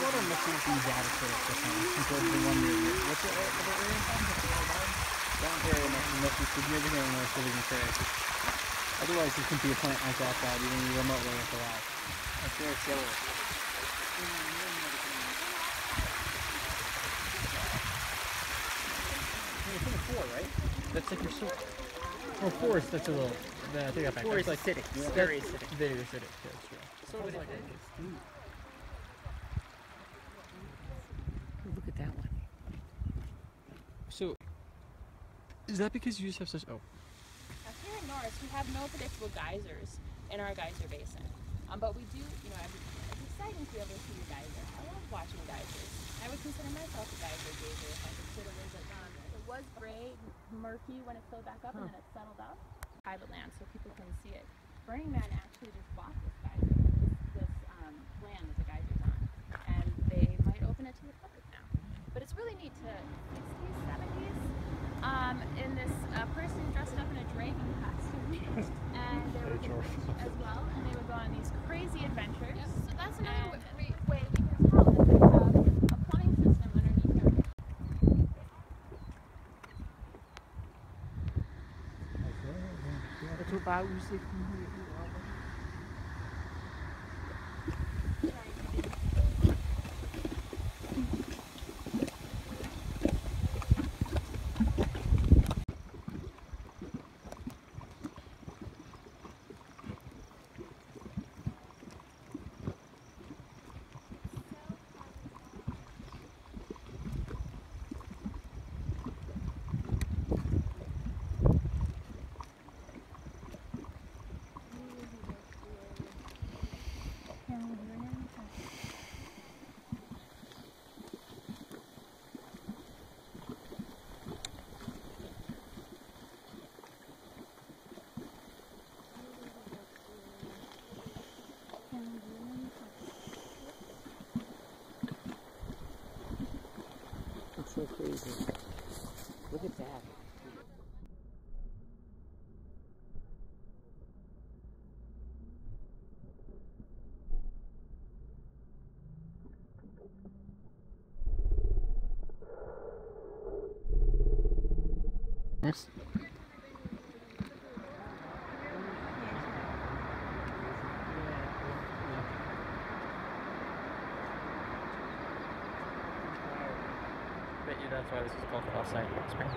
water must not be that acidic or something compared to the one near what's it area? That area must be significantly more acidic than Ferris. Otherwise, there couldn't be a plant like that even remotely alive. That's very silly. It's in a 4, right? That's like your soil. Oh, 4 is that's a little. I think that back. 4 is like acidic. It's very acidic. Very acidic. Yeah, that's true. So it's like Look at that one. So, is that because you just have such? Oh. Now here in Norris, we have no predictable geysers in our geyser basin, but we do. It's exciting to be able to see a geyser. I love watching geysers. I would consider myself a geyser gazer if I consider it was gray, murky when it filled back up, and then it settled up. Private land, so people can see it. Burning Man actually just bought this geyser, this land that the geyser's on, and they might open it to the public now. But it's really neat to 60s, 70s. In this person dressed up in a dragon costume, and there was a witch as well, and they would go on these crazy adventures. Yep, so that's another way we can tell that they have a plumbing system underneath their. That's what Bob was saying. That's so crazy. Look at that. Yes. Bet you that's why this is called Offside Springs.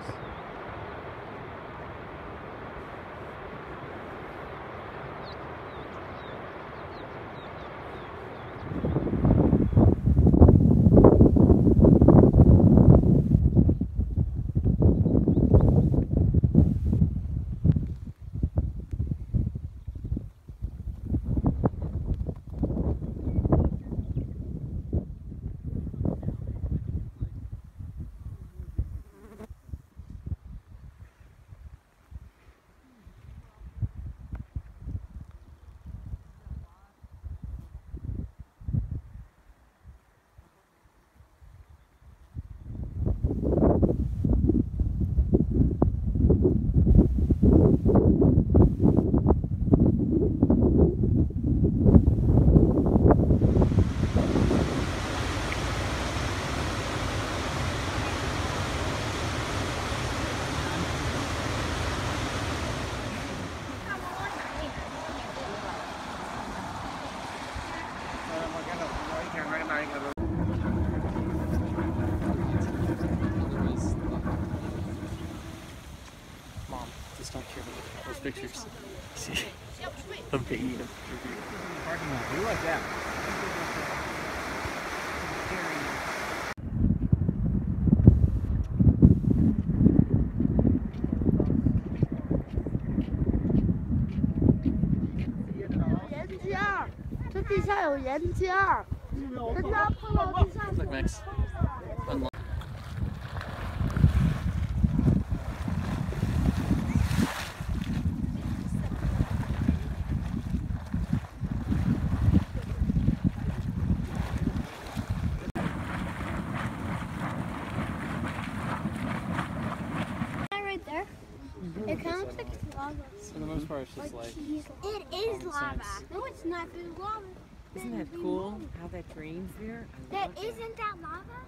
Mom, just don't care about those pictures. See? I'm taking them. Parking lot. We like that. Look, Max. Unlock. Right there. It kind of looks like lava. For the most part, it's just like. It is lava. No, it's not. It's lava. Isn't that cool how that drains there? I That love that. isn't that lava?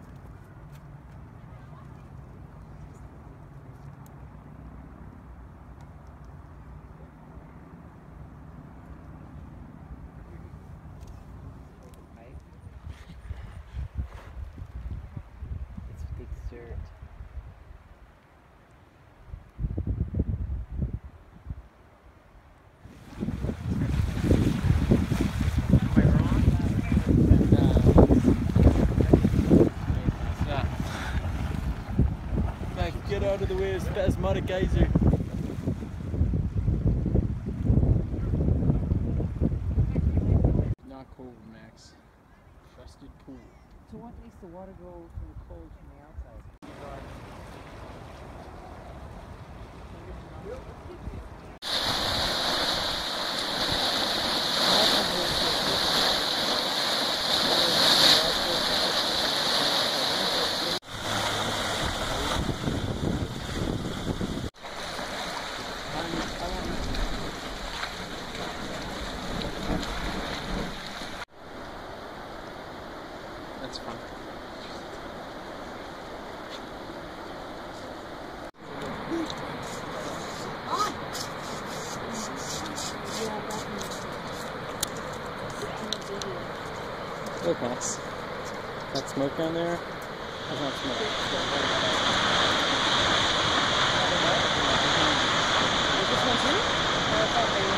Pipe. It's big dirt. Get out of the way of Spasmodic Geyser. Not cold, Max. Trusted pool. So what makes the water go from the cold from the outside? That's fun. Look, Max. That smoke down there? That's not smoke. This one too?